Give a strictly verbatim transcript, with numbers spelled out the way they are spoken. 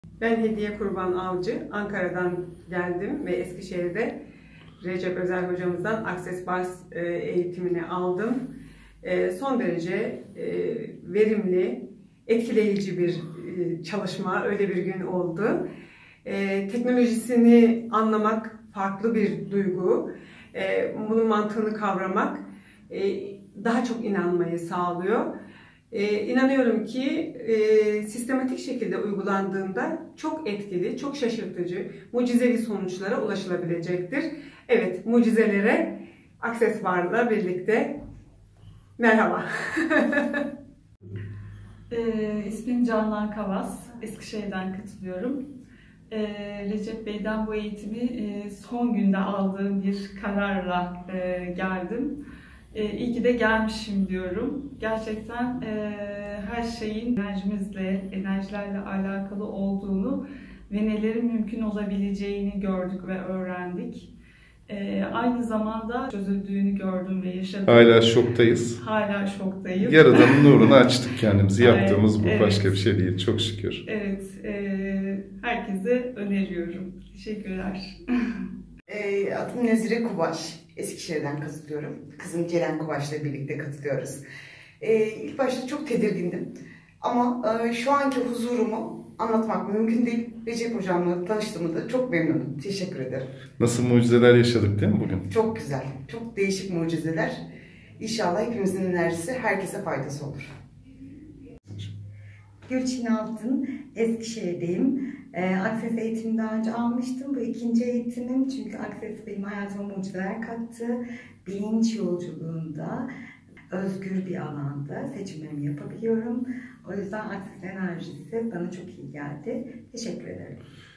Ben Hediye Kurban Avcı, Ankara'dan geldim ve Eskişehir'de Recep Özel hocamızdan Access Bars e, eğitimini aldım. E, Son derece e, verimli, etkileyici bir e, çalışma, öyle bir gün oldu. E, Teknolojisini anlamak farklı bir duygu. E, Bunun mantığını kavramak e, daha çok inanmayı sağlıyor. Ee, inanıyorum ki e, sistematik şekilde uygulandığında çok etkili, çok şaşırtıcı, mucizevi sonuçlara ulaşılabilecektir. Evet, mucizelere Access Bar'la birlikte merhaba. e, ismim Canan Kavas, Eskişehir'den katılıyorum. E, Recep Bey'den bu eğitimi e, son günde aldığım bir kararla e, geldim. E, iyi ki de gelmişim diyorum. Gerçekten e, her şeyin enerjimizle, enerjilerle alakalı olduğunu ve nelerin mümkün olabileceğini gördük ve öğrendik. E, aynı zamanda çözüldüğünü gördüm ve yaşadım. Hala şoktayız. Hala şoktayım. Yaradanın nurunu açtık kendimizi. Yaptığımız bu, evet. Başka bir şey değil. Çok şükür. Evet, e, herkese öneriyorum. Teşekkürler. E, adım Nezire Kubaş. Eskişehir'den katılıyorum. Kızım Ceren Kubaş'la birlikte katılıyoruz. E, ilk başta çok tedirgindim. Ama e, şu anki huzurumu anlatmak mümkün değil. Recep Hocam'la tanıştığımda da çok memnunum. Teşekkür ederim. Nasıl mucizeler yaşadık değil mi bugün? Çok güzel. Çok değişik mucizeler. İnşallah hepimizin enerjisi herkese faydası olur. Gülçin Altın, Eskişehir'deyim. E, Access eğitimi daha önce almıştım. Bu ikinci eğitimim çünkü Access benim hayatıma mucizeler kattı. Bilinç yolculuğunda, özgür bir alanda seçimlerimi yapabiliyorum. O yüzden Access enerjisi bana çok iyi geldi. Teşekkür ederim.